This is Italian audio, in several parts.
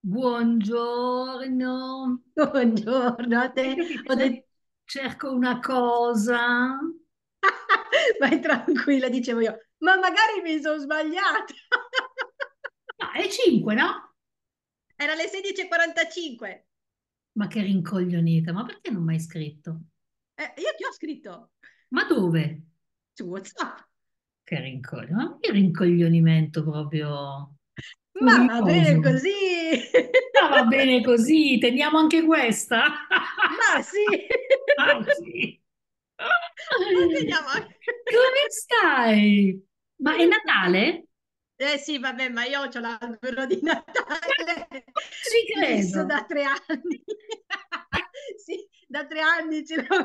Buongiorno. Buongiorno a Hai te. capito? Ho Sai, detto, cerco una cosa. vai tranquilla, dicevo io, ma magari mi sono sbagliata. Ma è 5, no? Era le 16:45. Ma che rincoglionita, ma perché non mi hai scritto? Io ti ho scritto Ma dove? su WhatsApp. Che rincoglionimento? Ma che rincoglionimento proprio Ma va bene furioso. così. Ah, va bene così, teniamo anche questa. Ma sì. Ah, sì. Ma teniamo anche. Come stai? Ma è Natale? Eh sì, vabbè, ma io ho l'albero di Natale Ci fisso credo. da 3 anni. Sì, da 3 anni ce l'ho.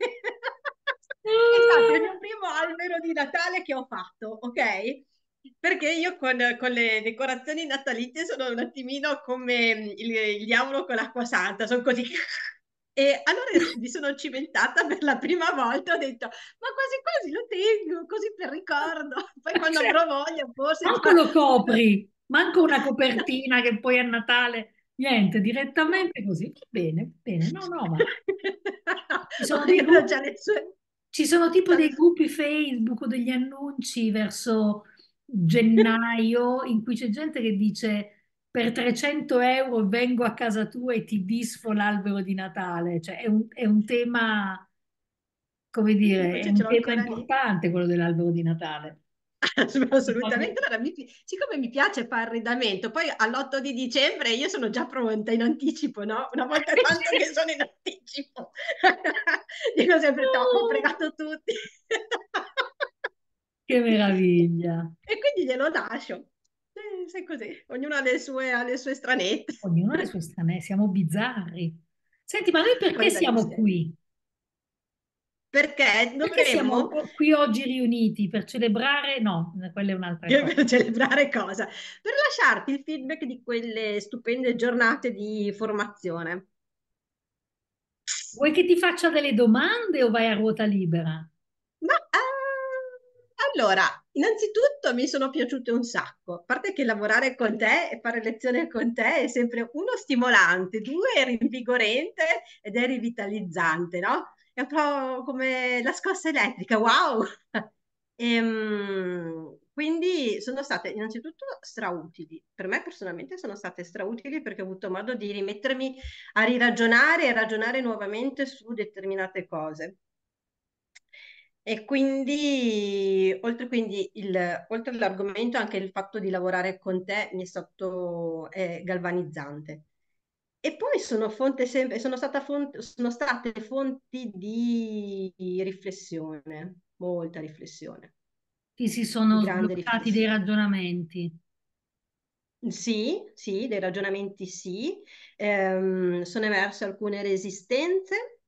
È stato il mio primo albero di Natale che ho fatto, ok? Perché io con le decorazioni natalizie sono un attimino come il diavolo con l'acqua santa, sono così. E allora mi sono cimentata per la prima volta, ho detto, ma quasi quasi lo tengo, così per ricordo. Poi quando Cioè, avrò voglia, forse manco lo copri, manco una copertina che poi a Natale, niente, direttamente così. Va bene, no, no, ma ci sono dei Ognuno gruppi, ha le sue. ci sono tipo dei gruppi Facebook o degli annunci verso gennaio in cui c'è gente che dice per 300 euro vengo a casa tua e ti disfo l'albero di Natale, cioè è un tema, come dire, è Invece ce un l'ho tema ancora lì. importante quello dell'albero di Natale. Assolutamente. Allora, siccome mi piace fare arredamento, poi all'8 di dicembre io sono già pronta in anticipo, no? Una volta tanto che sono in anticipo. Dico sempre, ho pregato tutti. Che meraviglia! E quindi glielo lascio. Sai così, ognuno ha le sue stranette. Ognuno ha le sue strane, siamo bizzarri. Senti, ma noi perché siamo Bravissime. qui? Perché Perché siamo dovremmo, qui oggi riuniti per celebrare? No, quella è un'altra cosa. per celebrare cosa? Per lasciarti il feedback di quelle stupende giornate di formazione. Vuoi che ti faccia delle domande o vai a ruota libera? Ma allora, innanzitutto mi sono piaciute un sacco. A parte che lavorare con te e fare lezione con te è sempre uno stimolante, due è rinvigorente ed è rivitalizzante, no? È un po' come la scossa elettrica, wow! Quindi sono state innanzitutto strautili. Per me personalmente sono state strautili perché ho avuto modo di rimettermi a riragionare e ragionare nuovamente su determinate cose. E quindi, oltre all'argomento, anche il fatto di lavorare con te mi è stato galvanizzante. E poi sono state fonti di riflessione, molta riflessione, Ti si di sono grande sbloccati dei riflessione. ragionamenti. Sì, sì, dei ragionamenti sì. Sono emerse alcune resistenze.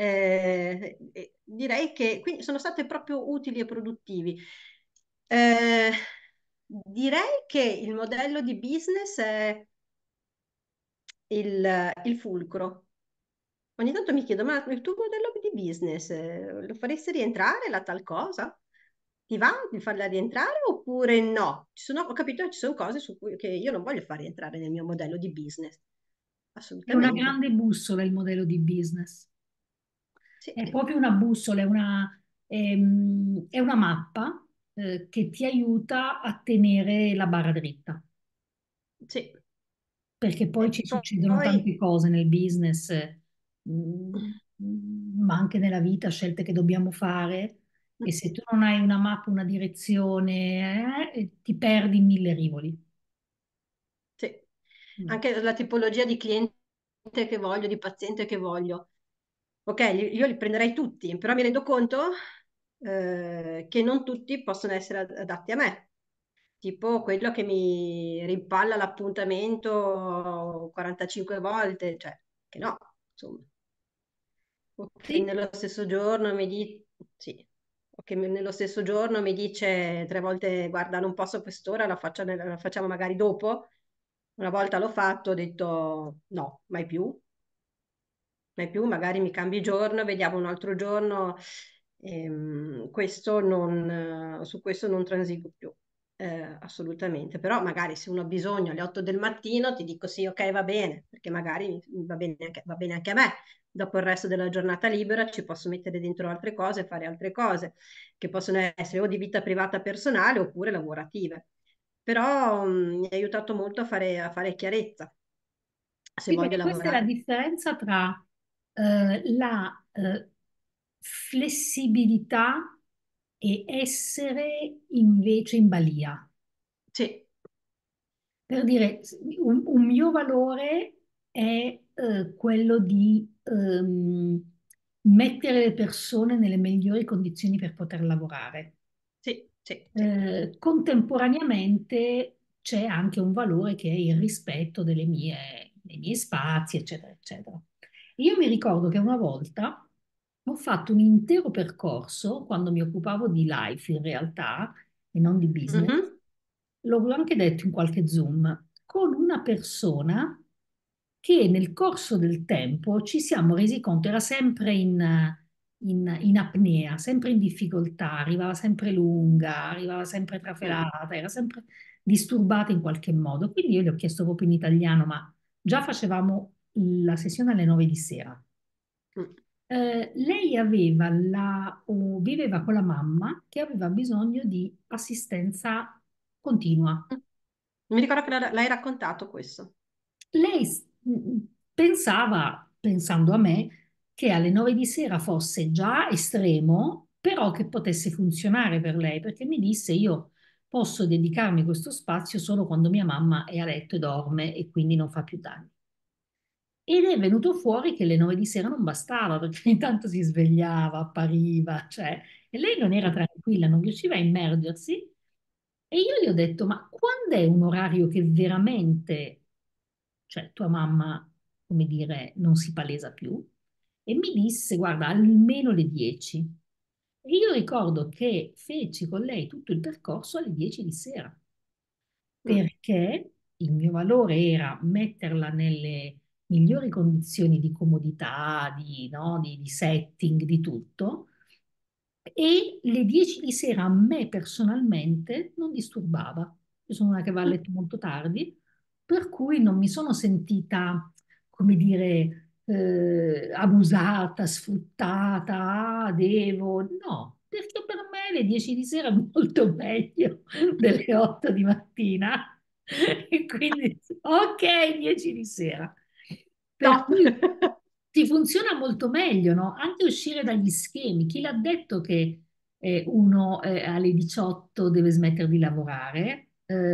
Direi che quindi sono state proprio utili e produttivi. Eh, direi che il modello di business è il fulcro. Ogni tanto mi chiedo, ma il tuo modello di business lo faresti rientrare la tal cosa? Ti va di farla rientrare oppure no? Ho capito che ci sono cose che io non voglio far rientrare nel mio modello di business. È una Assolutamente. grande bussola il modello di business. Sì, È proprio una bussola, è una mappa che ti aiuta a tenere la barra dritta. sì. Perché E poi ci succedono poi tante cose nel business, mm, ma anche nella vita, scelte che dobbiamo fare, e se tu non hai una mappa, una direzione, ti perdi in mille rivoli. sì. Mm. Anche la tipologia di cliente che voglio, di paziente che voglio. Ok, io li prenderei tutti, però mi rendo conto che non tutti possono essere adatti a me. Tipo quello che mi rimpalla l'appuntamento 45 volte, cioè che no, insomma. O che Sì, nello stesso giorno mi dice, sì, o che nello stesso giorno mi dice 3 volte, guarda, non posso a quest'ora, la facciamo magari dopo. Una volta l'ho fatto, ho detto no, mai più, magari mi cambi giorno, vediamo un altro giorno. Su questo non transigo più. assolutamente, però magari se uno ha bisogno alle 8 del mattino ti dico sì, ok, va bene, perché magari va bene anche a me. Dopo il resto della giornata libera ci posso mettere dentro altre cose, fare altre cose, che possono essere o di vita privata personale oppure lavorative. Però mi ha aiutato molto a fare chiarezza se Sì, voglio perché questa è la lavorare. differenza tra la flessibilità e essere invece in balia. Sì. Per dire, un mio valore è quello di mettere le persone nelle migliori condizioni per poter lavorare. Sì, sì, sì. Contemporaneamente c'è anche un valore che è il rispetto dei miei spazi, eccetera, eccetera. Io mi ricordo che una volta ho fatto un intero percorso, quando mi occupavo di life in realtà, e non di business, Mhm. l'ho anche detto in qualche Zoom, con una persona che nel corso del tempo ci siamo resi conto era sempre in apnea, sempre in difficoltà, arrivava sempre lunga, arrivava sempre Mm, trafelata, era sempre disturbata in qualche modo. Quindi io gli ho chiesto proprio in italiano, ma già facevamo la sessione alle 9 di sera. mm. Lei viveva con la mamma che aveva bisogno di assistenza continua. Mi ricordo che l'hai raccontato questo. Lei pensava, pensando a me, che alle 9 di sera fosse già estremo, però che potesse funzionare per lei, perché mi disse io posso dedicarmi questo spazio solo quando mia mamma è a letto e dorme e quindi non fa più danni. Ed è venuto fuori che le 9 di sera non bastava, perché ogni tanto si svegliava, appariva, cioè, e lei non era Mm, tranquilla, non riusciva a immergersi. E io gli ho detto, ma quando è un orario che veramente, cioè tua mamma, come dire, non si palesa più? E mi disse, guarda, almeno le 10. E io ricordo che feci con lei tutto il percorso alle 10 di sera mm, perché il mio valore era metterla nelle migliori condizioni di comodità, no, di setting, di tutto. E le 10 di sera a me personalmente non disturbava. Io sono una che va a mm. letto molto tardi, per cui non mi sono sentita, come dire, abusata, sfruttata, devo. No, perché per me le 10 di sera è molto meglio delle 8 di mattina. E quindi, ok, 10 di sera. Per Top! cui ti funziona molto meglio, no? Anche uscire dagli schemi. Chi l'ha detto che uno alle 18 deve smettere di lavorare?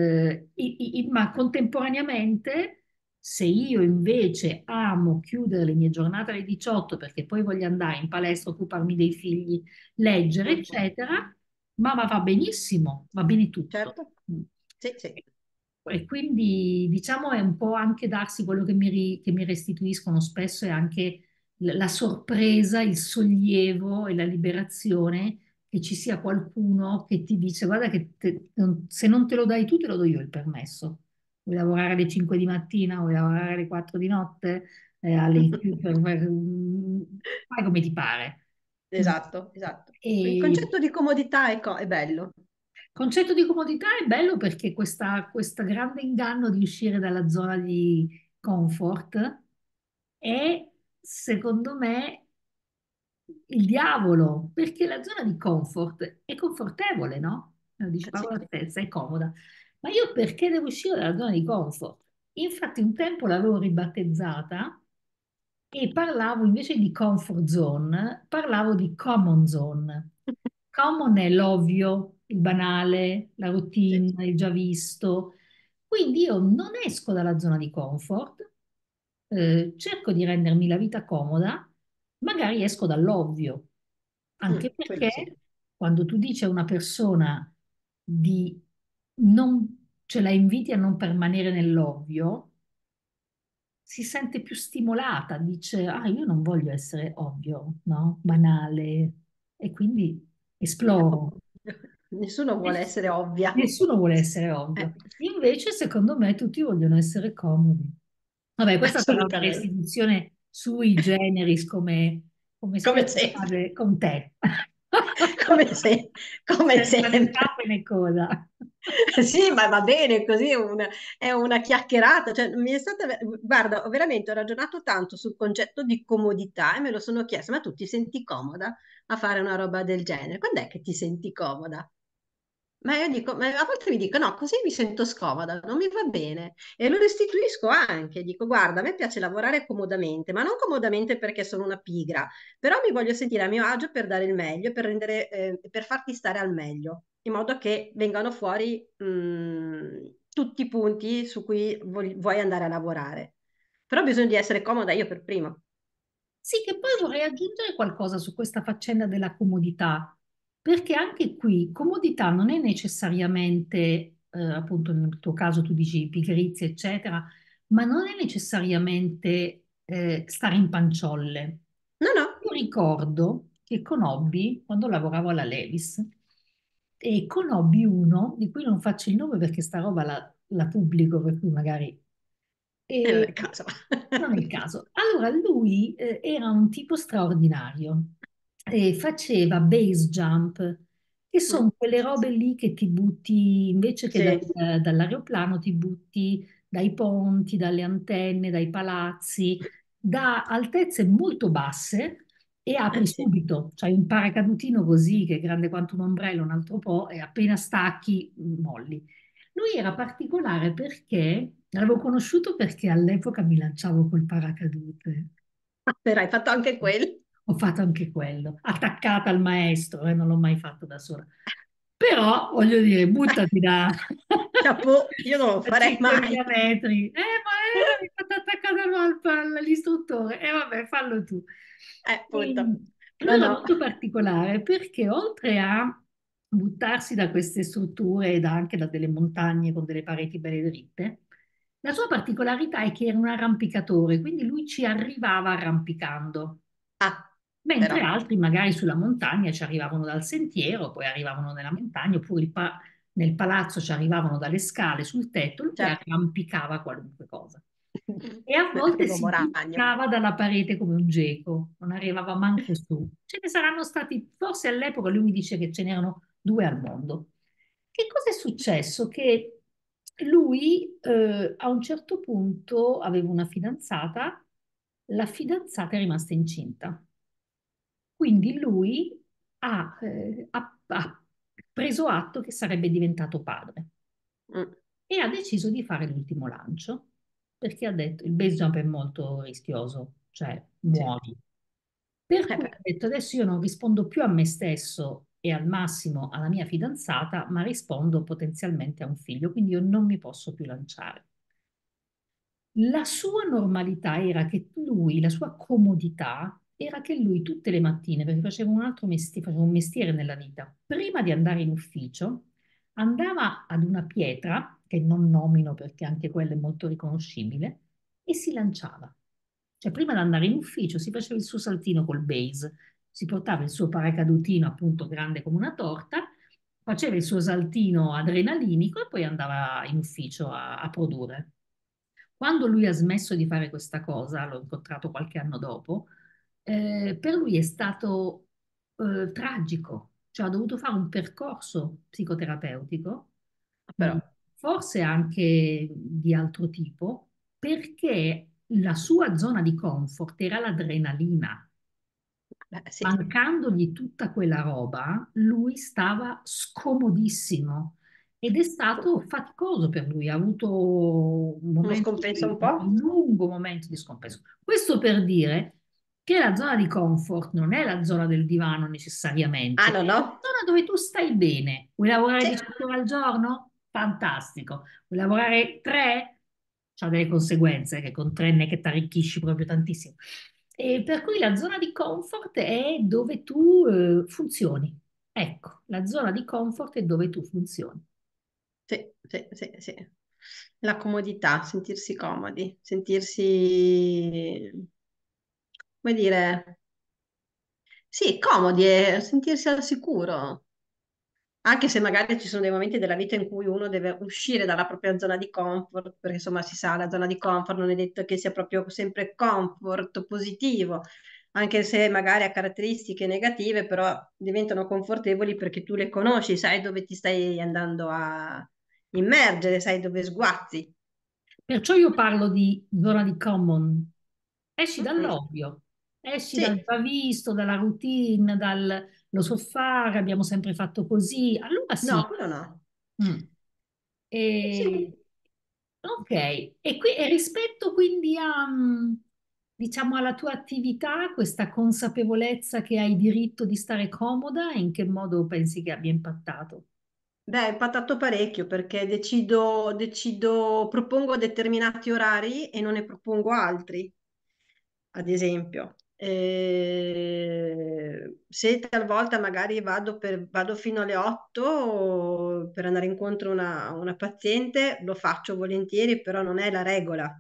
Ma contemporaneamente, se io invece amo chiudere le mie giornate alle 18 perché poi voglio andare in palestra, occuparmi dei figli, leggere, Mhm. eccetera, ma va benissimo, va bene tutto. Certo, sì, sì. E quindi diciamo è un po' anche darsi quello che mi restituiscono spesso è anche la sorpresa, il sollievo e la liberazione che ci sia qualcuno che ti dice guarda che se non te lo dai tu te lo do io il permesso. Vuoi lavorare alle 5 di mattina, vuoi lavorare alle 4 di notte, fai come ti pare. Mm. Esatto, esatto. Il E concetto di comodità è bello. concetto di comodità è bello perché questo grande inganno di uscire dalla zona di comfort è, secondo me, il diavolo, perché la zona di comfort è confortevole, no? Lo dici Sì, parola sì. stessa, è comoda. Ma io perché devo uscire dalla zona di comfort? Infatti un tempo l'avevo ribattezzata e parlavo invece di comfort zone, parlavo di common zone. Common è l'ovvio, il banale, la Sì. routine, il già visto. Quindi io non esco dalla zona di comfort, cerco di rendermi la vita comoda, magari esco dall'ovvio, anche Quello sì. perché quando tu dici a una persona di non, ce la inviti a non permanere nell'ovvio, si sente più stimolata, dice, ah, io non voglio essere ovvio, no? Banale, e quindi esploro. Nessuno vuole Ness- essere ovvia. Nessuno vuole essere ovvio. Eh, Invece, secondo me, tutti vogliono essere comodi. Vabbè, questa sarà una assolutamente. restituzione sui generis come Come spesso sempre. accade con te. come senza né sempre. capo né coda. Sì, ma va bene, così è una chiacchierata. Cioè, guarda, veramente ho ragionato tanto sul concetto di comodità e me lo sono chiesto, ma tu ti senti comoda a fare una roba del genere? Quando è che ti senti comoda? Ma io dico, ma a volte mi dico, no, così mi sento scomoda, non mi va bene. E lo restituisco anche, dico, guarda, a me piace lavorare comodamente, ma non comodamente perché sono una pigra, però mi voglio sentire a mio agio per dare il meglio, per farti stare al meglio, in modo che vengano fuori, tutti i punti su cui vuoi andare a lavorare. Però ho bisogno di essere comoda io per prima. Sì, che poi vorrei aggiungere qualcosa su questa faccenda della comodità, perché anche qui comodità non è necessariamente, appunto nel tuo caso tu dici pigrizia, eccetera, ma non è necessariamente stare in panciolle. No, no, Io ricordo che conobbi, quando lavoravo alla Levis, e conobbi uno, di cui non faccio il nome perché sta roba la pubblico, per cui magari non e è caso. non è il caso. Allora, lui era un tipo straordinario e faceva base jump, che Mm, sono quelle robe lì che ti butti, invece che sì, dall'aeroplano, ti butti dai ponti, dalle antenne, dai palazzi, da altezze molto basse e apri sì. subito. C'hai un paracadutino così che è grande quanto un ombrello, un altro po', e appena stacchi, molli. Lui era particolare perché l'avevo conosciuto perché all'epoca mi lanciavo col paracadute. Ah, però hai fatto anche quello. Ho fatto anche quello, attaccata al maestro, e non l'ho mai fatto da sola. Però, voglio dire, buttati da, Chapeau, io non lo da farei 5.000 mai. metri. Ma mi fatto attaccata all'istruttore. E vabbè, fallo tu. E Appunto. lui No, era no. molto particolare perché oltre a buttarsi da queste strutture ed anche da delle montagne con delle pareti belle dritte, la sua particolarità è che era un arrampicatore, quindi lui ci arrivava arrampicando, Ah, mentre però, altri magari sulla montagna ci arrivavano dal sentiero, poi arrivavano nella montagna, oppure nel palazzo ci arrivavano dalle scale sul tetto, lui certo, arrampicava qualunque cosa. E a volte l'uomo si ragno. buttava dalla parete come un geco, non arrivava manco su. Ce ne saranno stati, forse all'epoca lui mi dice che ce n'erano due al mondo. Che cosa è successo? Che lui a un certo punto aveva una fidanzata, la fidanzata è rimasta incinta. Quindi lui ha preso atto che sarebbe diventato padre Mm, e ha deciso di fare l'ultimo lancio perché ha detto il base jump è molto rischioso, cioè sì. muori. Per cui ha Beh, detto adesso io non rispondo più a me stesso e al massimo alla mia fidanzata, ma rispondo potenzialmente a un figlio, quindi io non mi posso più lanciare. La sua normalità era che lui, la sua comodità era che lui tutte le mattine, perché faceva un altro mestiere, faceva un mestiere nella vita, prima di andare in ufficio, andava ad una pietra, che non nomino perché anche quella è molto riconoscibile, e si lanciava. Cioè prima di andare in ufficio si faceva il suo saltino col base, si portava il suo paracadutino appunto grande come una torta, faceva il suo saltino adrenalinico e poi andava in ufficio a produrre. Quando lui ha smesso di fare questa cosa, l'ho incontrato qualche anno dopo, per lui è stato tragico, cioè ha dovuto fare un percorso psicoterapeutico, mh, però, forse anche di altro tipo, perché la sua zona di comfort era l'adrenalina. beh, sì, Mancandogli tutta quella roba, lui stava scomodissimo ed è stato faticoso per lui, ha avuto uno scompenso un po'? un lungo momento di scompenso. Questo per dire che la zona di comfort non è la zona del divano Ah, necessariamente, è no, la no? zona dove tu stai bene. Vuoi lavorare Sì, 18 ore al giorno? Fantastico. Vuoi lavorare 3? C'ha delle conseguenze che con 3 non è che ti arricchisci proprio tantissimo. E per cui la zona di comfort è dove tu funzioni. Ecco, la zona di comfort è dove tu funzioni. sì, sì, sì, sì. La comodità, sentirsi comodi, sentirsi, come dire, sì, comodi e sentirsi al sicuro. Anche se magari ci sono dei momenti della vita in cui uno deve uscire dalla propria zona di comfort, perché insomma si sa, la zona di comfort non è detto che sia proprio sempre comfort positivo, anche se magari ha caratteristiche negative, però diventano confortevoli perché tu le conosci, sai dove ti stai andando a immergere, sai dove sguazzi. Perciò io parlo di zona di common. Esci Mm, mm. dall'ovvio, esci dal Sì, già visto, dalla routine, dal lo so fare, abbiamo sempre fatto così. Allora sì. no, quello no. Mm. E, Sì. ok, e rispetto quindi a, diciamo, alla tua attività, questa consapevolezza che hai diritto di stare comoda, in che modo pensi che abbia impattato? Beh, è impattato parecchio perché propongo determinati orari e non ne propongo altri, ad esempio. Se talvolta magari vado fino alle 8 per andare incontro a una paziente, lo faccio volentieri, però non è la regola.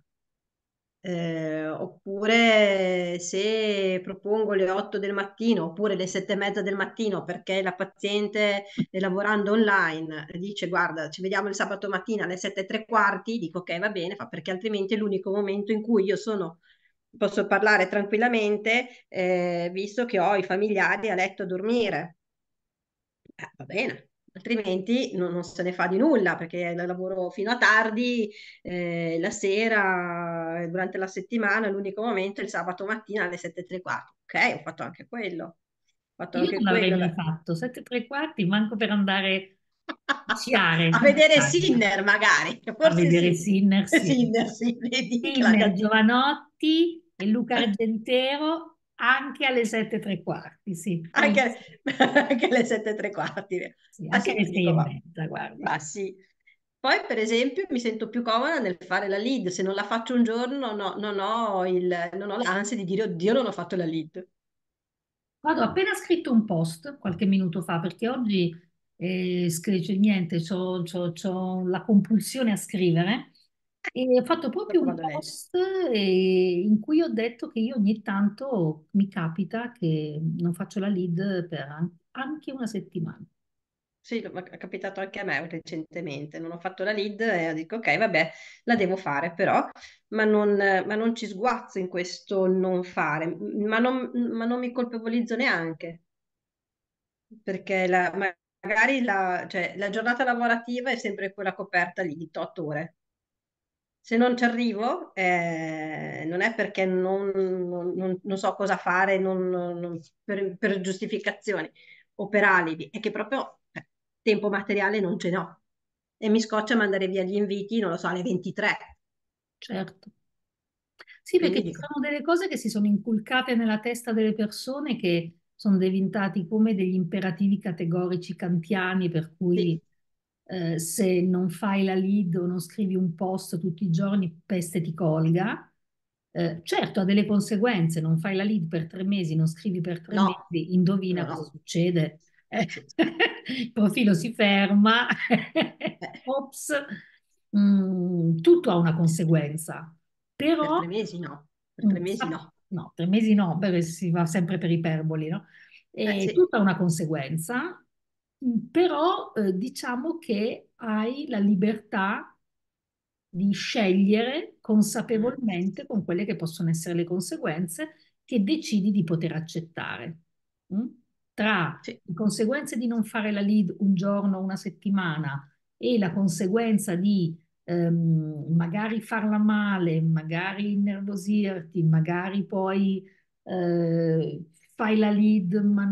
Oppure se propongo le 8 del mattino oppure le 7 e mezza del mattino perché la paziente lavorando online dice guarda ci vediamo il sabato mattina alle 7 e tre quarti, dico ok va bene, perché altrimenti è l'unico momento in cui posso parlare tranquillamente visto che ho i familiari a letto a dormire. Va bene, altrimenti non se ne fa di nulla perché lavoro fino a tardi, la sera, durante la settimana, l'unico momento è il sabato mattina alle 7 e tre quarti. Ok, ho fatto anche quello. Ho fatto Io anche non l'avrei quello. mai fatto, 7 e tre quarti, manco per andare a sciare A in vedere montagna. Sinner magari, A forse vedere sì. Sinner, sì. Sinner, sì, vedi che la Sinner, canzone. Giovanotti e Luca Argentero anche alle 7 e tre quarti, sì. Anche alle 7 e tre quarti. Sì, Ma anche sì, alle sei dico, e va. mezza, guarda. Ma sì. Poi, per esempio, mi sento più comoda nel fare la lead. Se non la faccio un giorno, non ho l'ansia di dire, oddio, non ho fatto la lead. Guarda, ho appena scritto un post qualche minuto fa perché oggi cioè, niente, c'ho la compulsione a scrivere e ho fatto proprio Dopo un vado a leggere. post in cui ho detto che io ogni tanto mi capita che non faccio la lead per anche una settimana. Sì, è capitato anche a me recentemente. Non ho fatto la lead e dico, ok, vabbè, la devo fare però, ma non ci sguazzo in questo non fare, ma non mi colpevolizzo neanche. Perché magari cioè, la giornata lavorativa è sempre quella coperta lì di 8 ore. Se non ci arrivo, non è perché non so cosa fare per giustificazioni o per alibi, è che proprio tempo materiale non ce n'ho. E mi scoccia mandare via gli inviti, non lo so, alle 23. Certo. Sì, perché Quindi ci dico, sono delle cose che si sono inculcate nella testa delle persone che sono diventati come degli imperativi categorici kantiani, per sì, cui se non fai la lead o non scrivi un post tutti i giorni, peste ti colga. Certo, ha delle conseguenze, non fai la lead per 3 mesi, non scrivi per tre no, mesi, indovina no, cosa no. succede? Sì. Il profilo si ferma, Eh, ops. Tutto ha una conseguenza, per però 3 mesi no, per 3 mesi no. no, 3 mesi no, beh, si va sempre per iperboli, no? E Sì. tutto ha una conseguenza, però diciamo che hai la libertà di scegliere Mm, consapevolmente con quelle che possono essere le conseguenze che decidi di poter accettare. Mm? Tra sì. le conseguenze di non fare la lead un giorno, una settimana e la conseguenza di magari farla male, magari innervosirti, magari poi fai la lead ma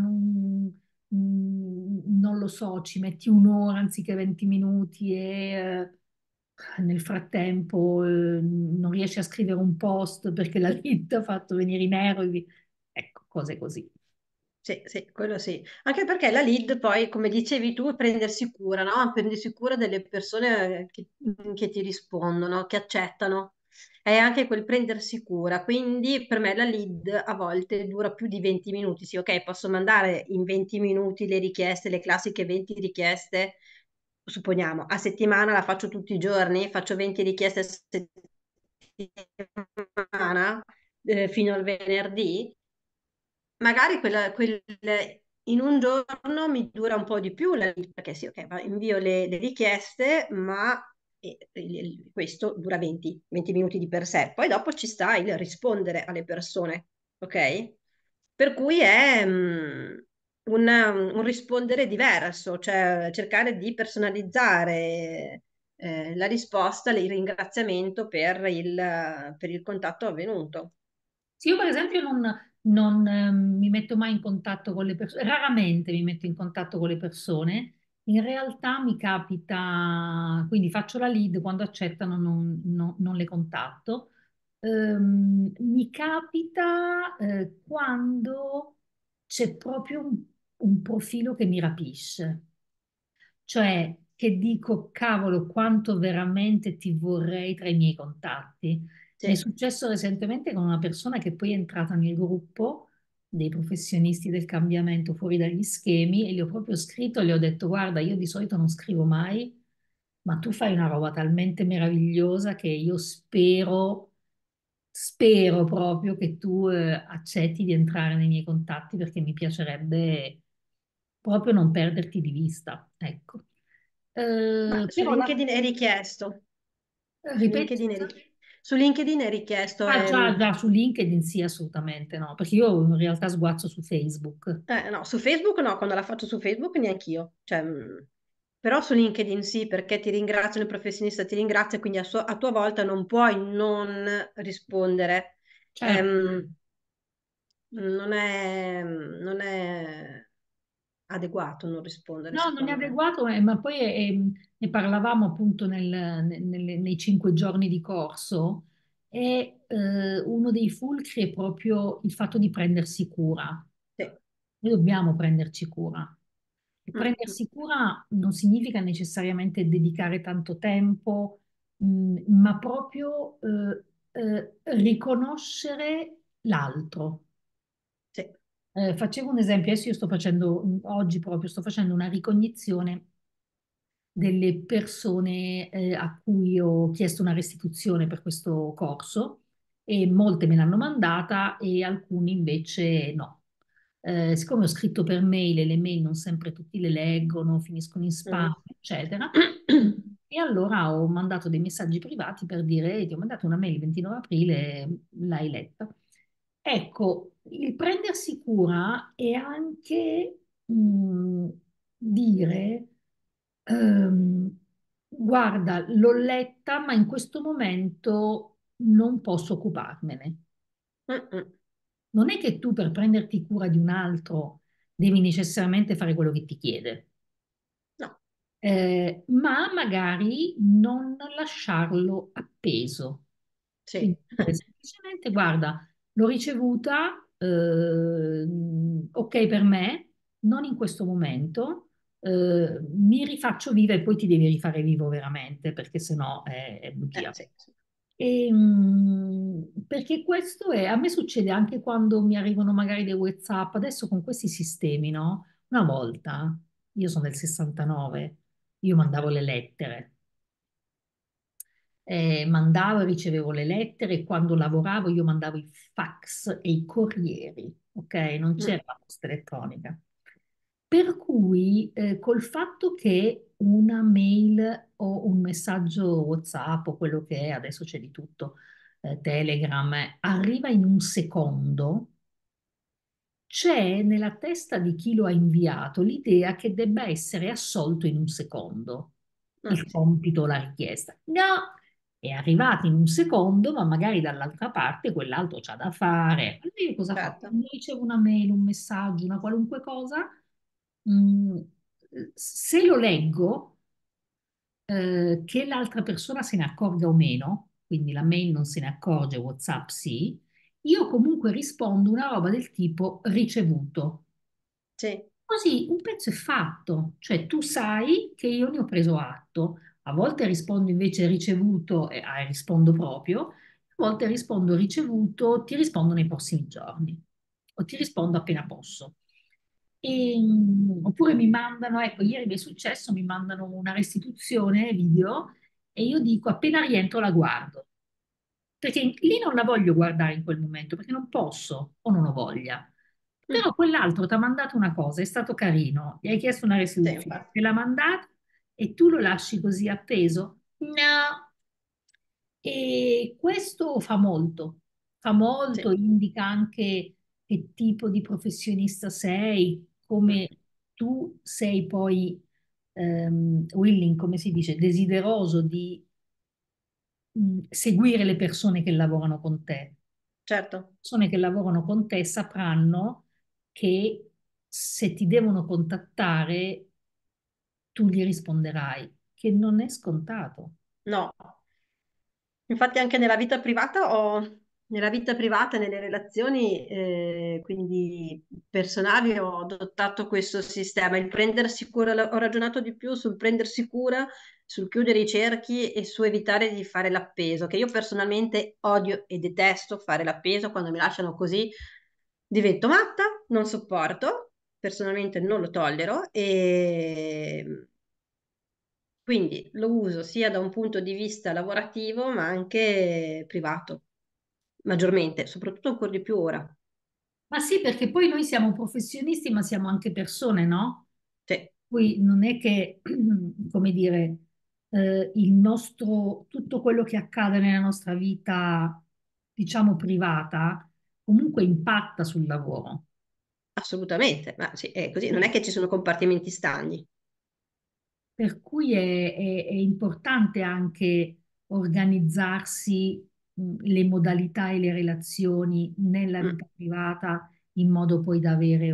non lo so, ci metti un'ora anziché 20 minuti e nel frattempo non riesci a scrivere un post perché la lead ha fatto venire i nervi, ecco, cose così. Sì, sì, quello sì. Anche perché la lead poi, come dicevi tu, è prendersi cura, no? Prendersi cura delle persone che ti rispondono, che accettano. È anche quel prendersi cura. Quindi per me la lead a volte dura più di 20 minuti. Sì, ok, posso mandare in 20 minuti le richieste, le classiche 20 richieste, supponiamo, a settimana la faccio tutti i giorni, faccio 20 richieste a settimana, fino al venerdì. Magari in un giorno mi dura un po' di più perché sì, ok, invio le richieste, ma questo dura 20 minuti di per sé. Poi dopo ci sta il rispondere alle persone, ok? Per cui è un rispondere diverso, cioè cercare di personalizzare la risposta, il ringraziamento per il contatto avvenuto. Sì, io per esempio non mi metto mai in contatto con le persone, raramente mi metto in contatto con le persone. In realtà mi capita, quindi faccio la lead, quando accettano non le contatto. Mi capita quando c'è proprio un profilo che mi rapisce, cioè che dico, cavolo, quanto veramente ti vorrei tra i miei contatti. Mi è Sì. successo recentemente con una persona che poi è entrata nel gruppo dei professionisti del cambiamento fuori dagli schemi e gli ho proprio scritto, gli ho detto, guarda, io di solito non scrivo mai, ma tu fai una roba talmente meravigliosa che io spero proprio che tu accetti di entrare nei miei contatti perché mi piacerebbe proprio non perderti di vista. Ecco. Ma su Però LinkedIn è richiesto. Su ripeti, LinkedIn scusa? su LinkedIn è richiesto. Ah, già, già, su LinkedIn sì, assolutamente no, perché io in realtà sguazzo su Facebook. No, su Facebook no, quando la faccio su Facebook neanch'io. Cioè, però su LinkedIn sì, perché ti ringraziano, il professionista ti ringrazia, quindi a tua volta non puoi non rispondere. Certo. Non è adeguato non rispondere, No, non è secondo me. adeguato, ma poi ne parlavamo appunto nei 5 giorni di corso e uno dei fulcri è proprio il fatto di prendersi cura. Sì. Noi dobbiamo prenderci cura. E Mm, mm, prendersi cura non significa necessariamente dedicare tanto tempo, ma proprio riconoscere l'altro. sì. Facevo un esempio, adesso io sto facendo, oggi proprio sto facendo una ricognizione delle persone a cui ho chiesto una restituzione per questo corso e molte me l'hanno mandata e alcuni invece no. Siccome ho scritto per mail e le mail non sempre tutti le leggono, finiscono in spam, Mm. eccetera, e allora ho mandato dei messaggi privati per dire, ti ho mandato una mail il 29 aprile, l'hai letta. Ecco, il prendersi cura è anche dire, guarda, l'ho letta, ma in questo momento non posso occuparmene. Mm, mm. Non è che tu per prenderti cura di un altro devi necessariamente fare quello che ti chiede, No, ma magari non lasciarlo appeso. sì. Quindi dire semplicemente, guarda, l'ho ricevuta, ok per me, non in questo momento, mi rifaccio viva e poi ti devi rifare vivo veramente, perché sennò è bugia. Sì, sì. Perché questo è, a me succede anche quando mi arrivano magari dei WhatsApp, adesso con questi sistemi, no? Una volta, io sono del 69, io mandavo le lettere, mandavo e ricevevo le lettere e quando lavoravo io mandavo i fax e i corrieri, ok? Non Mm, c'era la posta elettronica. Per cui col fatto che una mail o un messaggio WhatsApp o quello che è, adesso c'è di tutto, Telegram, arriva in un secondo, c'è nella testa di chi lo ha inviato l'idea che debba essere assolto in un secondo il sì. compito o la richiesta. No, è arrivato in un secondo, ma magari dall'altra parte quell'altro c'ha da fare. Allora io cosa faccio? Certo. Quando ricevo una mail, un messaggio, una qualunque cosa, mh, se lo leggo, che l'altra persona se ne accorga o meno, quindi la mail non se ne accorge, WhatsApp sì, io comunque rispondo una roba del tipo ricevuto. Sì, Così un pezzo è fatto, cioè tu sai che io ne ho preso atto. A volte rispondo invece ricevuto e rispondo proprio, a volte rispondo ricevuto, ti rispondo nei prossimi giorni o ti rispondo appena posso. Oppure mi mandano, ecco, ieri mi è successo, mi mandano una restituzione video e io dico appena rientro la guardo, perché lì non la voglio guardare in quel momento, perché non posso o non ho voglia. mm, Però quell'altro ti ha mandato una cosa, è stato carino, gli hai chiesto una sì, restituzione, infatti. te l'ha mandata e tu lo lasci così appeso? No. E questo fa molto, Sì, indica anche che tipo di professionista sei, come tu sei poi willing, come si dice, desideroso di seguire le persone che lavorano con te. certo. Persone che lavorano con te sapranno che se ti devono contattare, tu gli risponderai, che non è scontato. No. Infatti anche nella vita privata, nelle relazioni, quindi personali, ho adottato questo sistema, il prendersi cura, ho ragionato di più sul prendersi cura, sul chiudere i cerchi e su evitare di fare l'appeso, che io personalmente odio e detesto fare l'appeso. Quando mi lasciano così divento matta, non sopporto, personalmente non lo tollero e quindi lo uso sia da un punto di vista lavorativo ma anche privato, maggiormente, soprattutto ancora di più ora. Ma sì, perché poi noi siamo professionisti, ma siamo anche persone, no? Sì, Poi non è che, come dire, il nostro, tutto quello che accade nella nostra vita, diciamo privata, comunque impatta sul lavoro. assolutamente, ma sì, è così, non Eh, è che ci sono compartimenti stagni. Per cui è importante anche organizzarsi, le modalità e le relazioni nella Mm, vita privata in modo poi da avere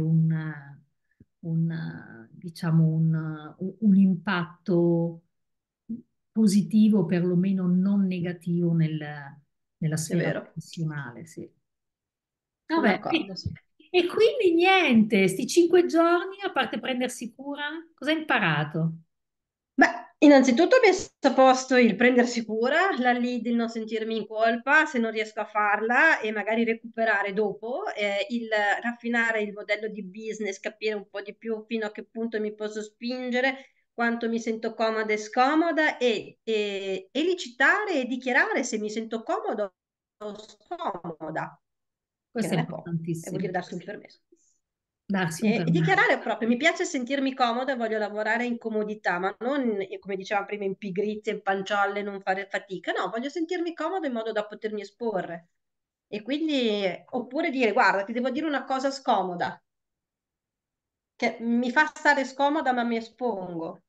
diciamo un impatto positivo, perlomeno non negativo nella è sfera vero, professionale, sì. sono Vabbè, d'accordo, sì. e quindi niente, sti 5 giorni, a parte prendersi cura, cosa hai imparato? Beh, innanzitutto mi è messo a posto il prendersi cura, la lead, il non sentirmi in colpa se non riesco a farla e magari recuperare dopo, il raffinare il modello di business, capire un po' di più fino a che punto mi posso spingere, quanto mi sento comoda e scomoda e licitare e dichiarare se mi sento comodo o scomoda, che Questo è non è poco, e vuol importantissimo, dire darsi un permesso. darsi un E permesso. dichiarare proprio, mi piace sentirmi comoda e voglio lavorare in comodità, ma non, come diceva prima, in pigrizia, in panciolle, non fare fatica. No, voglio sentirmi comoda in modo da potermi esporre. E quindi, oppure dire, guarda, ti devo dire una cosa scomoda, che mi fa stare scomoda, ma mi espongo.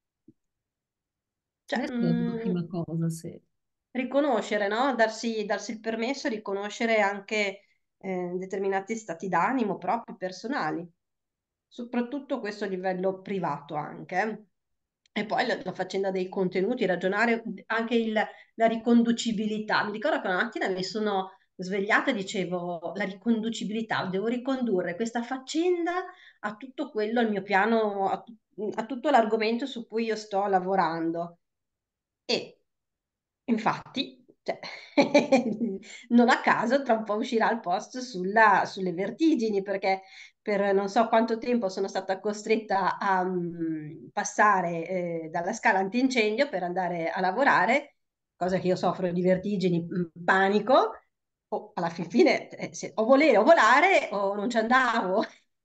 Cioè, Questa è un'ottima cosa, sì. riconoscere, no? Darsi il permesso, riconoscere anche determinati stati d'animo propri, personali, soprattutto questo a livello privato anche. E poi la faccenda dei contenuti, ragionare anche la riconducibilità. Mi ricordo che una mattina mi sono svegliata e dicevo la riconducibilità, devo ricondurre questa faccenda a tutto quello, al mio piano, a tutto l'argomento su cui io sto lavorando. E infatti, cioè, non a caso, tra un po' uscirà il post sulle vertigini, perché per non so quanto tempo sono stata costretta a passare dalla scala antincendio per andare a lavorare, cosa che io soffro di vertigini, panico. Alla fine, o volere o volare o non ci andavo.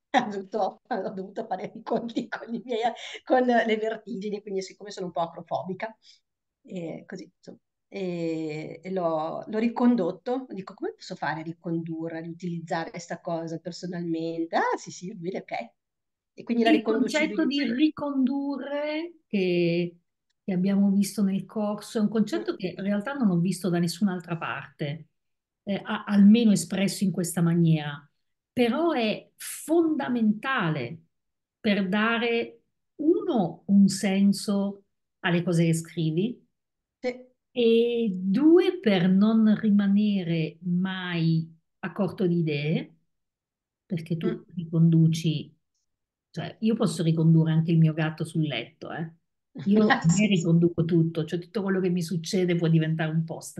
Ho dovuto fare i conti con le vertigini, quindi siccome sono un po' acrofobica, e così, insomma, e l'ho ricondotto. Dico, come posso fare a ricondurre, a riutilizzare questa cosa personalmente? Ah, sì, sì, bene, ok. E quindi la Il concetto riconducibilità. di ricondurre che abbiamo visto nel corso è un Mm, concetto che in realtà non ho visto da nessun'altra parte, almeno espresso in questa maniera, però è fondamentale per dare, uno, un senso alle cose che scrivi sì, e due, per non rimanere mai a corto di idee, perché tu mm. riconduci, cioè io posso ricondurre anche il mio gatto sul letto, eh. Io ne Sì, sì. riconduco tutto, cioè tutto quello che mi succede può diventare un post.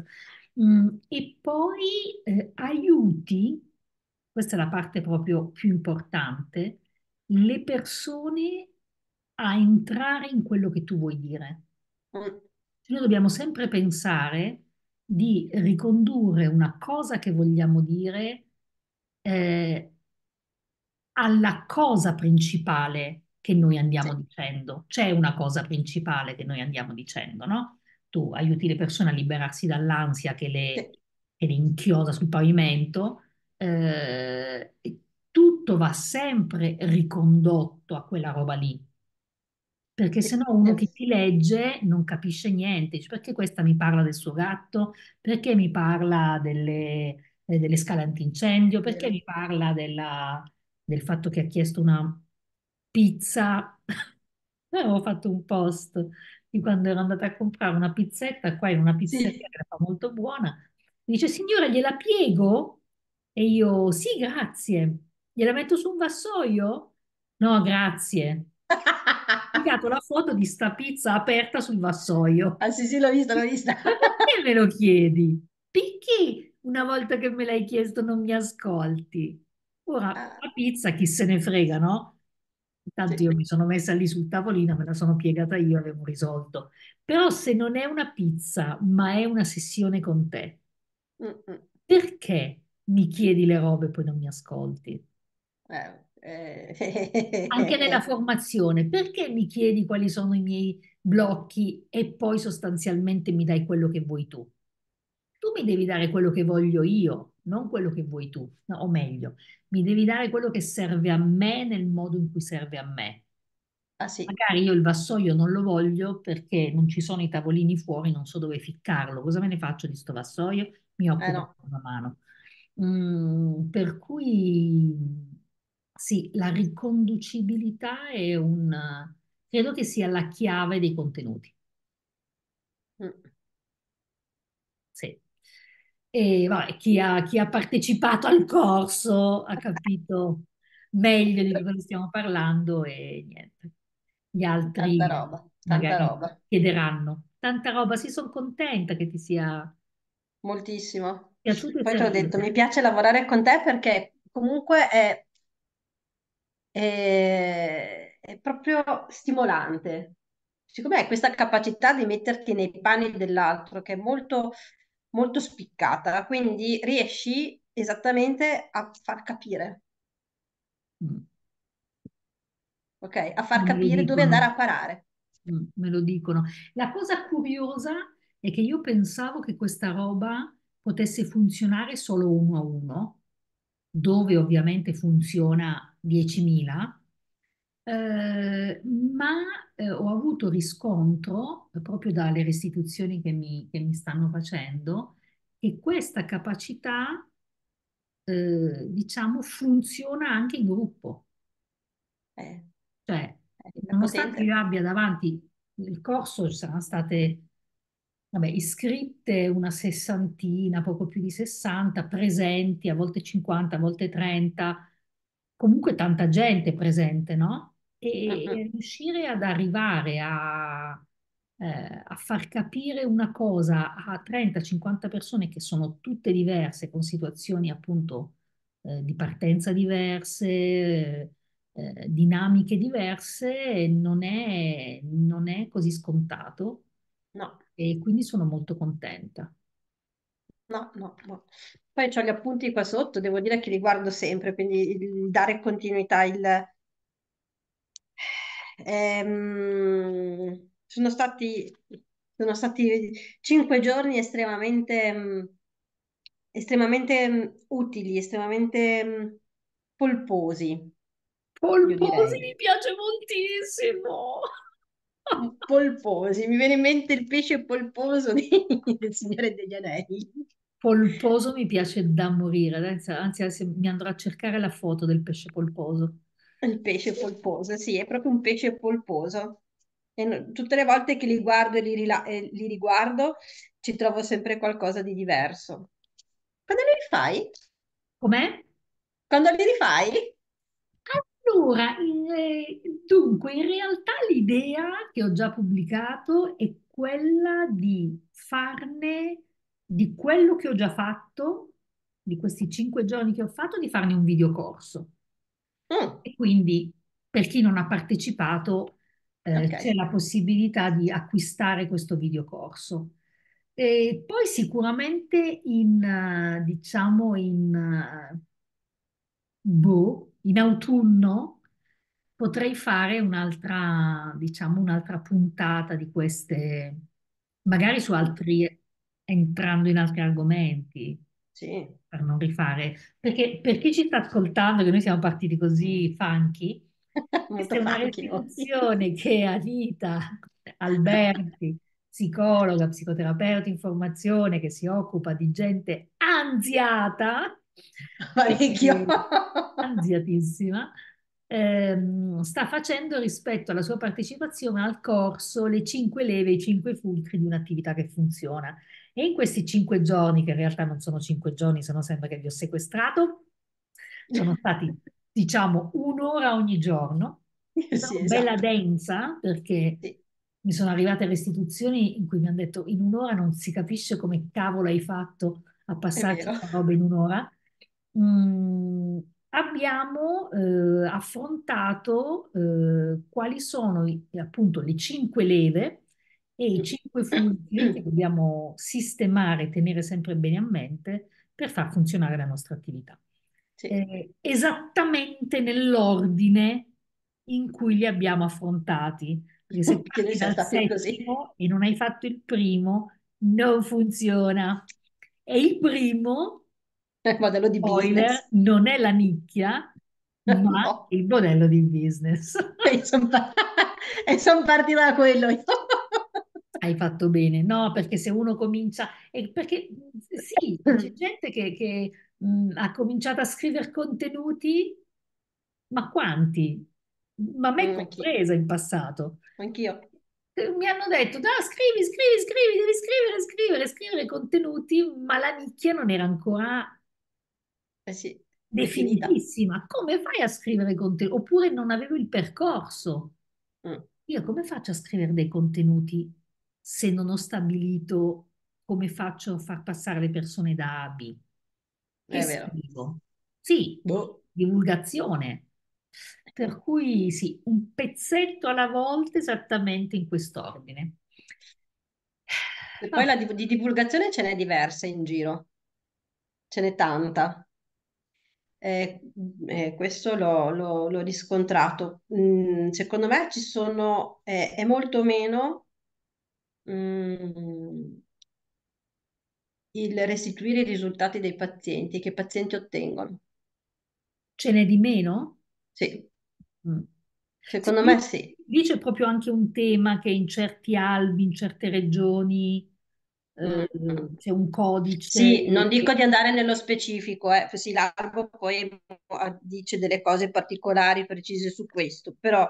E poi aiuti, questa è la parte proprio più importante, le persone a entrare in quello che tu vuoi dire. Mm, Noi dobbiamo sempre pensare di ricondurre una cosa che vogliamo dire eh, alla cosa principale che noi sì, andiamo dicendo. C'è una cosa principale che noi andiamo dicendo, no? Tu aiuti le persone a liberarsi dall'ansia sì, che le inchioda sul pavimento. E tu tutto va sempre ricondotto a quella roba lì, perché sì, se no uno che ti legge non capisce niente. Dice, perché questa mi parla del suo gatto? Perché mi parla delle scale antincendio? Perché vero. mi parla del fatto che ha chiesto una pizza? Avevo fatto un post di quando ero andata a comprare una pizzetta qua in una pizzeria Sì. che la fa molto buona. Mi dice, signora, gliela piego? E io, sì, grazie. Gliela metto su un vassoio? No, grazie. Ho pubblicato la foto di sta pizza aperta sul vassoio. Ah sì, sì, l'ho vista, l'ho vista. Ma perché me lo chiedi? Perché una volta che me l'hai chiesto non mi ascolti? Ora, Ah, la pizza chi se ne frega, no? Intanto sì. io mi sono messa lì sul tavolino, me la sono piegata io, avevo risolto. Però se non è una pizza, ma è una sessione con te, Mm, mm. perché mi chiedi le robe e poi non mi ascolti? Anche nella formazione, perché mi chiedi quali sono i miei blocchi e poi sostanzialmente mi dai quello che vuoi tu? Tu mi devi dare quello che voglio io, non quello che vuoi tu, no, o meglio, mi devi dare quello che serve a me nel modo in cui serve a me. Ah sì, Magari io il vassoio non lo voglio perché non ci sono i tavolini fuori, non so dove ficcarlo. Cosa me ne faccio di sto vassoio? Mi eh occupo no, di una mano. Per cui sì, la riconducibilità è credo che sia la chiave dei contenuti. mm. Sì. E vabbè, chi ha partecipato al corso ha capito meglio di che cosa stiamo parlando e niente. Gli Tanta altri roba, tanta magari roba, chiederanno. Tanta roba, sì, sono contenta che ti sia moltissimo. piaciuto e Poi te l'ho servito. detto, mi piace lavorare con te perché comunque è proprio stimolante. Siccome hai questa capacità di metterti nei panni dell'altro, che è molto, molto spiccata, quindi riesci esattamente a far capire, Mm. ok? A far No, me lo capire dove andare dicono. a parare. Me lo dicono. La cosa curiosa è che io pensavo che questa roba potesse funzionare solo uno a uno, dove ovviamente funziona 10.000, ma ho avuto riscontro proprio dalle restituzioni che mi stanno facendo che questa capacità, diciamo, funziona anche in gruppo. Eh, Cioè, è nonostante potente. io abbia davanti il corso, ci saranno state, vabbè, iscritte una sessantina, poco più di 60, presenti, a volte 50, a volte 30, comunque tanta gente presente, no? Mm, E mm. riuscire ad arrivare a far capire una cosa a 30-50 persone che sono tutte diverse, con situazioni appunto di partenza diverse, dinamiche diverse, non è così scontato No, e quindi sono molto contenta. no, no, no. Poi ho gli appunti qua sotto, devo dire che li guardo sempre, quindi il dare continuità, sono stati 5 giorni estremamente, estremamente utili, estremamente polposi, io Polposi direi. mi piace moltissimo. Polposi, mi viene in mente il pesce polposo del Signore degli Anelli. Polposo mi piace da morire, anzi, adesso mi andrò a cercare la foto del pesce polposo. Il pesce polposo, sì, è proprio un pesce polposo. E tutte le volte che li guardo e li riguardo, ci trovo sempre qualcosa di diverso. Quando li rifai? Com'è? Quando li rifai? Allora, dunque, in realtà l'idea che ho già pubblicato è quella di farne, di quello che ho già fatto, di questi 5 giorni che ho fatto, di farne un videocorso. Mm, E quindi, per chi non ha partecipato, c'è ok. la possibilità di acquistare questo videocorso. E poi sicuramente diciamo, in autunno potrei fare diciamo, un'altra puntata di queste, magari su altri, entrando in altri argomenti. Sì, per non rifare, perché per chi ci sta ascoltando, che noi siamo partiti così funky, questa molto è una funky noi. restituzione che Anita Alberti, psicologa, psicoterapeuta in formazione, che si occupa di gente anziata, Parecchio. ansiatissima, sta facendo rispetto alla sua partecipazione al corso le 5 leve, i 5 fulcri di un'attività che funziona. E in questi 5 giorni, che in realtà non sono 5 giorni, sono sempre che vi ho sequestrato, sono stati, diciamo, un'ora ogni giorno, però Sì, bella esatto. densa, perché Sì, mi sono arrivate restituzioni in cui mi hanno detto in un'ora non si capisce come cavolo hai fatto a è passarci vero. sta roba in un'ora. Abbiamo affrontato quali sono appunto le 5 leve e i 5 fulcri che dobbiamo sistemare e tenere sempre bene a mente per far funzionare la nostra attività. Sì. Esattamente nell'ordine in cui li abbiamo affrontati. Perché se Che noi parti siamo dal stati così. settimo e non hai fatto il primo, non funziona. E il primo, Il modello di spoiler, business. non è la nicchia, ma No, il modello di business. e sono partita da quello io. Hai fatto bene, no? Perché se uno comincia, perché sì, c'è gente che ha cominciato a scrivere contenuti, ma quanti? Ma me Anch'io, compresa in passato. anch'io. Mi hanno detto, no, scrivi, scrivi, scrivi, devi scrivere, scrivere, scrivere contenuti, ma la nicchia non era ancora Eh sì, definita. definitissima. Come fai a scrivere contenuti? Oppure non avevo il percorso. Mm, Io come faccio a scrivere dei contenuti se non ho stabilito come faccio a far passare le persone da A a B? Che è vero. scrivo? Sì, Boh. divulgazione. Per cui sì, un pezzetto alla volta esattamente in quest'ordine. E poi Vabbè, di divulgazione ce n'è diverse in giro, ce n'è tanta. Eh, questo l'ho riscontrato. Secondo me ci sono, è molto meno mm, il restituire i risultati dei pazienti che i pazienti ottengono. ce n'è di meno? Sì, Mm. Sì, secondo me sì. lì c'è proprio anche un tema che in certi albi, in certe regioni, Mm, mm. c'è un codice. Sì, non dico di andare nello specifico, sì, l'albo poi dice delle cose particolari, precise su questo, però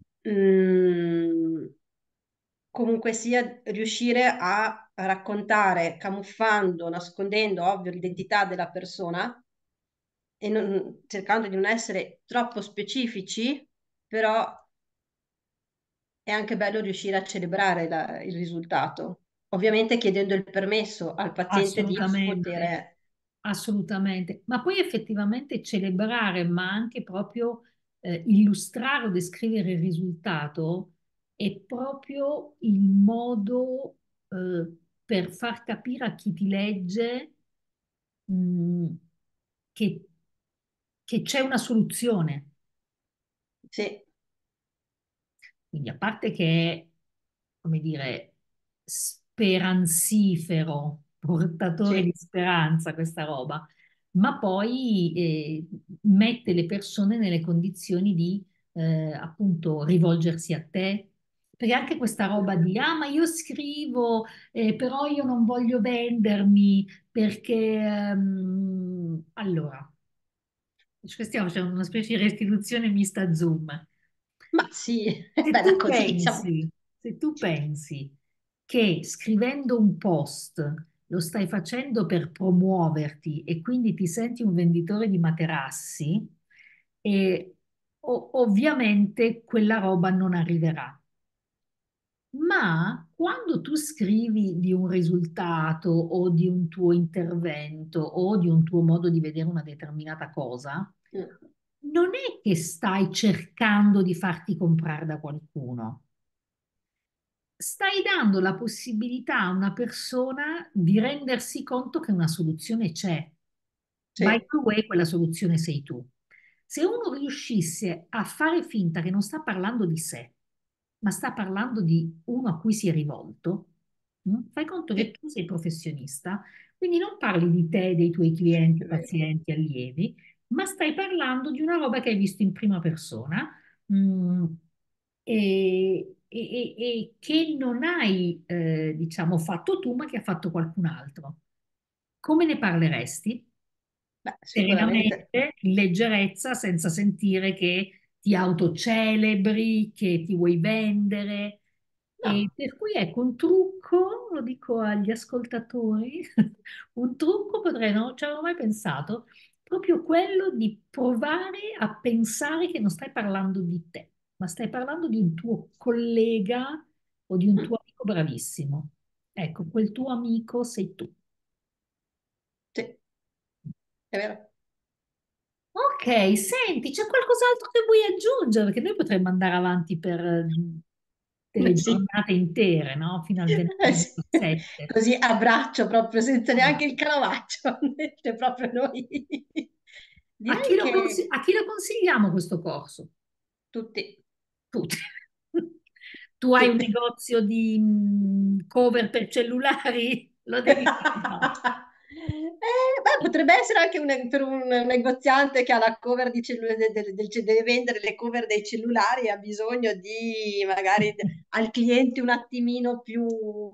mm, comunque sia riuscire a raccontare, camuffando, nascondendo, ovvio, l'identità della persona e cercando di non essere troppo specifici, però è anche bello riuscire a celebrare il risultato, ovviamente chiedendo il permesso al paziente di Assolutamente, poter... assolutamente. Ma poi effettivamente celebrare, ma anche proprio illustrare o descrivere il risultato è proprio il modo per far capire a chi ti legge mh, che, che c'è una soluzione. Sì, Quindi a parte che è, come dire, speranzifero, portatore di sì, speranza questa roba, ma poi mette le persone nelle condizioni di appunto rivolgersi a te. Perché anche questa roba di, ah, ma io scrivo, però io non voglio vendermi perché, allora, stiamo facendo una specie di restituzione mista Zoom. ma sì, è Se bella tu così, siamo... pensi, se tu pensi che scrivendo un post lo stai facendo per promuoverti e quindi ti senti un venditore di materassi, e ovviamente quella roba non arriverà. Ma quando tu scrivi di un risultato o di un tuo intervento o di un tuo modo di vedere una determinata cosa, Mm, non è che stai cercando di farti comprare da qualcuno. Stai dando la possibilità a una persona di rendersi conto che una soluzione c'è. By sì, the way, quella soluzione sei tu. Se uno riuscisse a fare finta che non sta parlando di sé, ma sta parlando di uno a cui si è rivolto, fai conto che sì, tu sei professionista, Quindi non parli di te, dei tuoi clienti, È vero. pazienti, allievi, ma stai parlando di una roba che hai visto in prima persona, mm, e che non hai, diciamo, fatto tu, ma che ha fatto qualcun altro. Come ne parleresti? Beh, sicuramente. Serenamente, in leggerezza, senza sentire che ti autocelebri, che ti vuoi vendere. E No. per cui ecco un trucco, lo dico agli ascoltatori, un trucco potrei, non ci avevo mai pensato, proprio quello di provare a pensare che non stai parlando di te, ma stai parlando di un tuo collega o di un Mm, tuo amico bravissimo. Ecco, quel tuo amico sei tu. sì, è vero. Ok, senti, c'è qualcos'altro che vuoi aggiungere? Perché noi potremmo andare avanti per delle Sì. giornate intere, no? Fino al Sì. 2027. Così a braccio proprio, senza neanche il canovaccio, c'è proprio noi. Direi che A chi lo consigliamo questo corso? tutti, Tutti. Tu hai sì. un negozio di cover per cellulari? Lo devi fare? No. Beh, potrebbe essere anche per un negoziante che ha la cover di deve vendere le cover dei cellulari e ha bisogno di magari al cliente un attimino più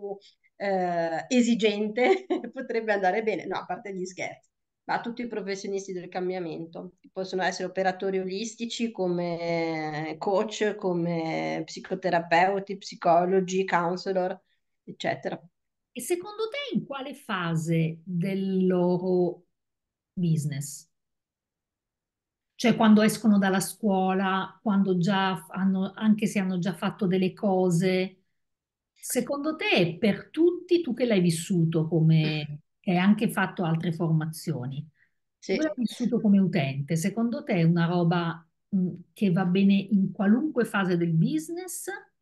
esigente, potrebbe andare bene. No, a parte gli scherzi, ma tutti i professionisti del cambiamento possono essere operatori olistici come coach, come psicoterapeuti, psicologi, counselor, eccetera. E secondo te in quale fase del loro business? Cioè quando escono dalla scuola, quando già hanno, anche se hanno già fatto delle cose, secondo te per tutti, tu che l'hai vissuto come, che hai anche fatto altre formazioni, tu che l'hai Sì. vissuto come utente, secondo te è una roba che va bene in qualunque fase del business?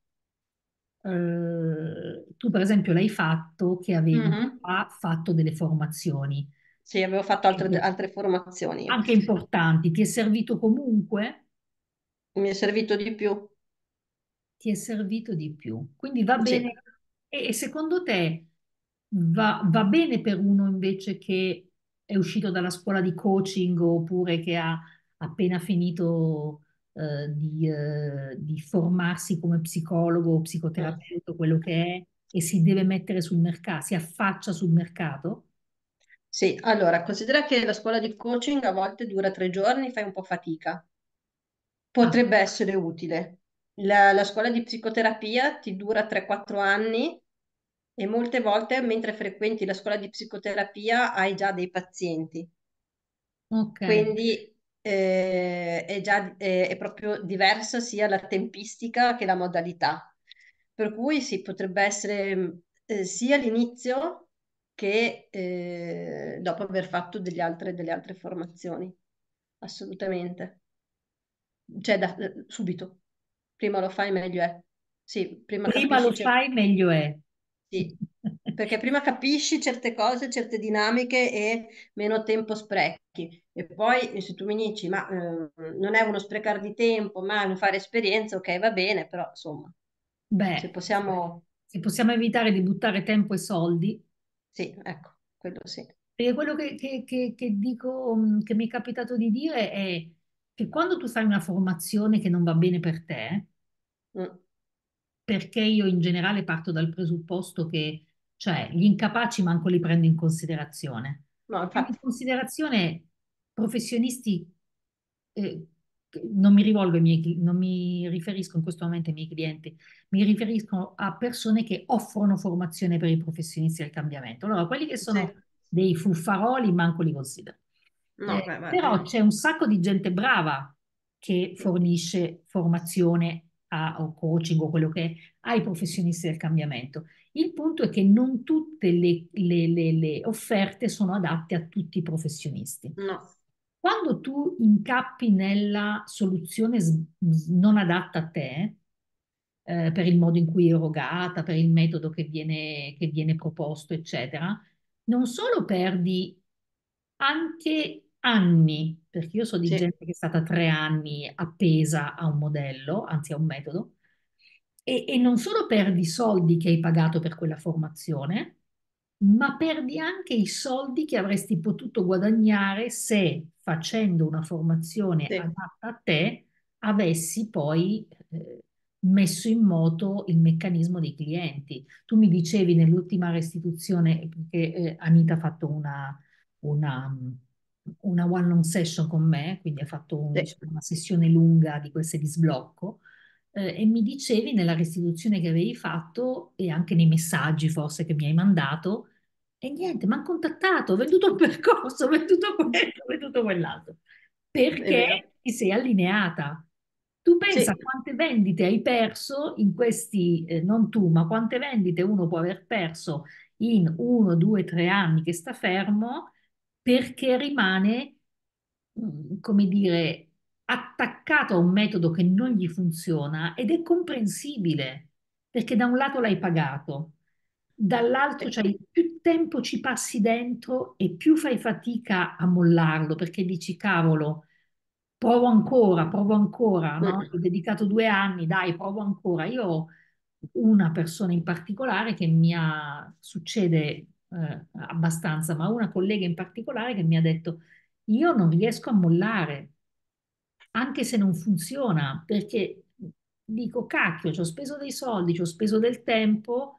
Tu per esempio l'hai fatto che avevi Mhm. già fatto delle formazioni, Sì, avevo fatto altre formazioni. anche importanti, ti è servito comunque? Mi è servito di più. Ti è servito di più. Quindi va Sì, bene. E secondo te va bene per uno invece che è uscito dalla scuola di coaching oppure che ha appena finito di formarsi come psicologo o mm. psicoterapeuta, quello che è, e si deve mettere sul mercato, si affaccia sul mercato? Sì, allora, considera che la scuola di coaching a volte dura 3 giorni, fai un po' fatica. Ah, Potrebbe essere utile. La scuola di psicoterapia ti dura 3-4 anni e molte volte mentre frequenti la scuola di psicoterapia hai già dei pazienti. ok. Quindi è proprio diversa sia la tempistica che la modalità. Per cui sì, potrebbe essere sia l'inizio che dopo aver fatto delle altre formazioni. Assolutamente. Cioè, subito. Prima lo fai, meglio è. Sì, prima Prima lo capisci fai, meglio è. sì, perché prima capisci certe cose, certe dinamiche e meno tempo sprechi. E poi se tu mi dici, ma non è uno sprecare di tempo, ma è un fare esperienza, ok, va bene, però insomma, se Beh, possiamo, se possiamo evitare di buttare tempo e soldi. sì, ecco, quello sì. Perché quello che dico, che mi è capitato di dire è che quando tu fai una formazione che non va bene per te, Mm. perché io in generale parto dal presupposto che, cioè, gli incapaci manco li prendo in considerazione. No, Prendo in infatti, considerazione professionisti, non mi rivolgo ai non mi riferisco in questo momento ai miei clienti, mi riferisco a persone che offrono formazione per i professionisti del cambiamento. Allora, quelli che sì. sono dei fuffaroli, manco li considero. No, beh, Però c'è un sacco di gente brava che fornisce formazione o coaching o quello che è ai professionisti del cambiamento. Il punto è che non tutte le offerte sono adatte a tutti i professionisti. no, Quando tu incappi nella soluzione non adatta a te, per il modo in cui è erogata, per il metodo che viene proposto, eccetera, non solo perdi anche anni, perché io so di sì, gente che è stata 3 anni appesa a un modello, anzi a un metodo, e non solo perdi i soldi che hai pagato per quella formazione, ma perdi anche i soldi che avresti potuto guadagnare se facendo una formazione Sì, adatta a te avessi poi messo in moto il meccanismo dei clienti. Tu mi dicevi nell'ultima restituzione, perché Anita ha fatto una, una one-on session con me, quindi ha fatto sì. diciamo, una sessione lunga di queste di sblocco, e mi dicevi nella restituzione che avevi fatto e anche nei messaggi forse che mi hai mandato, e niente, mi hanno contattato, ho venduto un percorso, ho venduto questo, ho venduto quell'altro, È vero. perché ti sei allineata. Tu pensa Sì, quante vendite hai perso in questi, non tu, ma quante vendite uno può aver perso in 1, 2, 3 anni che sta fermo perché rimane, come dire, attaccato a un metodo che non gli funziona ed è comprensibile, perché da un lato l'hai pagato, dall'altro sì. c'hai più tempo ci passi dentro e più fai fatica a mollarlo, perché dici, cavolo, provo ancora, no? Ho Mm. dedicato 2 anni, dai, provo ancora. Io ho una persona in particolare che succede abbastanza, ma una collega in particolare che mi ha detto, io non riesco a mollare, anche se non funziona, perché dico, cacchio, ci ho speso dei soldi, ci ho speso del tempo,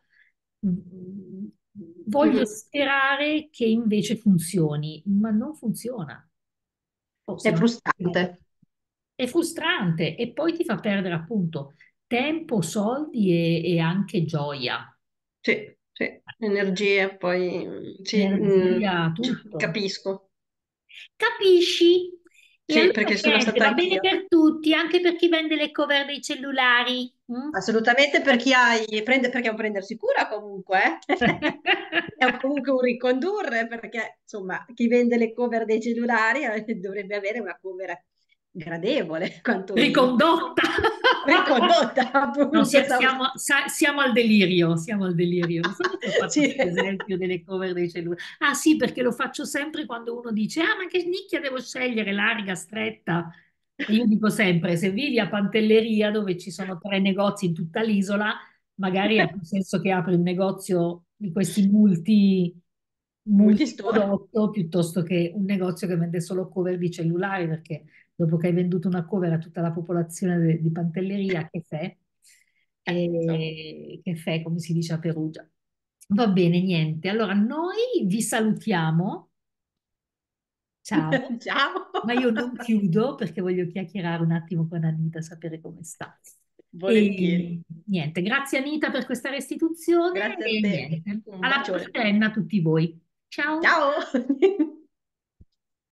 voglio Mm. sperare che invece funzioni, ma non funziona. È Forse non funziona. frustrante. È frustrante e poi ti fa perdere appunto tempo, soldi e anche gioia, Sì, sì. Energie, poi sì, energia, tutto. capisco. Capisci? E Sì, allora perché sono niente, stata va bene anch'io. per tutti, anche per chi vende le cover dei cellulari. Mm? Assolutamente per chi prende, perché è un prendersi cura comunque, eh. Comunque un ricondurre, perché insomma chi vende le cover dei cellulari dovrebbe avere una cover gradevole, quantomeno. Ricondotta. Ricondotta, No, appunto. siamo al delirio, siamo al delirio. Non so perché ho fatto Sì. questo esempio delle cover dei cellulari. Ah sì, perché lo faccio sempre quando uno dice, ah, ma che nicchia devo scegliere, larga, stretta? E io dico sempre, se vivi a Pantelleria, dove ci sono 3 negozi in tutta l'isola, magari ha più senso che apri un negozio di questi Multistore. multiprodotto piuttosto che un negozio che vende solo cover di cellulari, perché dopo che hai venduto una cover a tutta la popolazione di Pantelleria, che fai? Insomma. Che fai, come si dice a Perugia. Va bene, niente. Allora, noi vi salutiamo. Ciao. Ciao. Ma io non chiudo perché voglio chiacchierare un attimo con Anita, sapere come sta. Volentieri. E niente, grazie Anita per questa restituzione Grazie a e te. niente. Un Alla bacione. prossima a tutti voi. Ciao. Ciao.